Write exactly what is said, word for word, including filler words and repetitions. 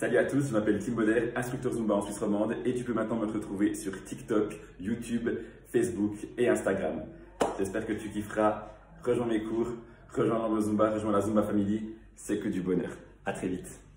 Salut à tous, je m'appelle Tim Bauder, instructeur Zumba en Suisse romande et tu peux maintenant me retrouver sur TikTok, YouTube, Facebook et Instagram. J'espère que tu kifferas. Rejoins mes cours, rejoins le Zumba, rejoins la Zumba Family, c'est que du bonheur. À très vite.